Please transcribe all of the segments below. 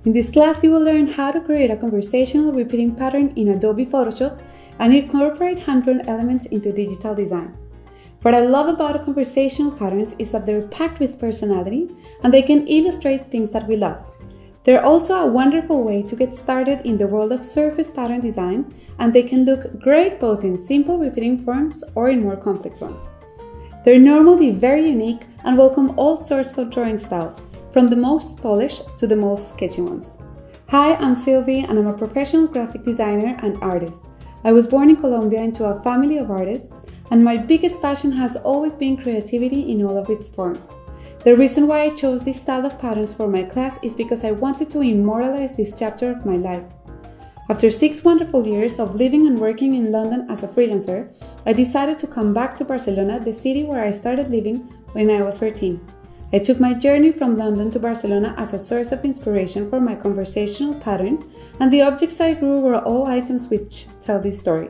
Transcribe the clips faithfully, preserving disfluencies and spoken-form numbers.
In this class, you will learn how to create a conversational repeating pattern in Adobe Photoshop and incorporate hand-drawn elements into digital design. What I love about conversational patterns is that they're packed with personality and they can illustrate things that we love. They're also a wonderful way to get started in the world of surface pattern design, and they can look great both in simple repeating forms or in more complex ones. They're normally very unique and welcome all sorts of drawing styles, from the most polished to the most sketchy ones. Hi, I'm Sylvie and I'm a professional graphic designer and artist. I was born in Colombia into a family of artists, and my biggest passion has always been creativity in all of its forms. The reason why I chose this style of patterns for my class is because I wanted to immortalize this chapter of my life. After six wonderful years of living and working in London as a freelancer, I decided to come back to Barcelona, the city where I started living when I was thirteen. I took my journey from London to Barcelona as a source of inspiration for my conversational pattern, and the objects I grew were all items which tell this story.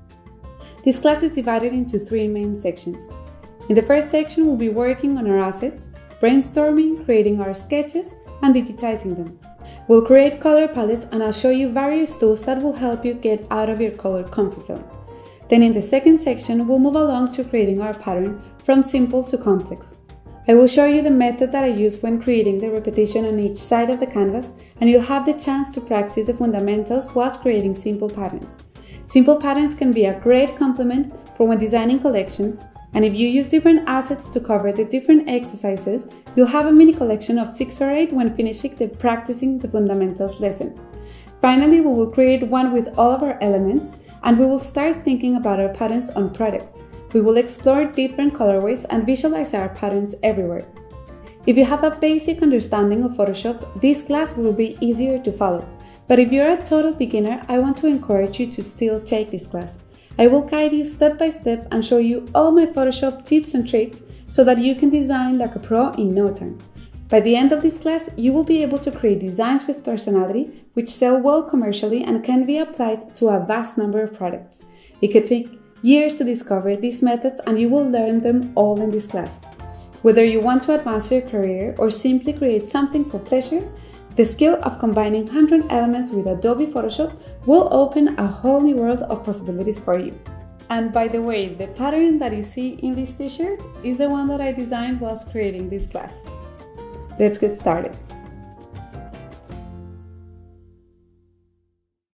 This class is divided into three main sections. In the first section, we'll be working on our assets, brainstorming, creating our sketches, and digitizing them. We'll create color palettes, and I'll show you various tools that will help you get out of your color comfort zone. Then in the second section, we'll move along to creating our pattern from simple to complex. I will show you the method that I use when creating the repetition on each side of the canvas, and you'll have the chance to practice the fundamentals whilst creating simple patterns. Simple patterns can be a great complement for when designing collections, and if you use different assets to cover the different exercises, you'll have a mini collection of six or eight when finishing the practicing the fundamentals lesson. Finally, we will create one with all of our elements, and we will start thinking about our patterns on products. We will explore different colorways and visualize our patterns everywhere. If you have a basic understanding of Photoshop, this class will be easier to follow. But if you're a total beginner, I want to encourage you to still take this class. I will guide you step by step and show you all my Photoshop tips and tricks so that you can design like a pro in no time. By the end of this class, you will be able to create designs with personality which sell well commercially and can be applied to a vast number of products. It could take years to discover these methods, and you will learn them all in this class. Whether you want to advance your career or simply create something for pleasure, the skill of combining hand-drawn elements with Adobe Photoshop will open a whole new world of possibilities for you. And by the way, the pattern that you see in this t-shirt is the one that I designed whilst creating this class. Let's get started.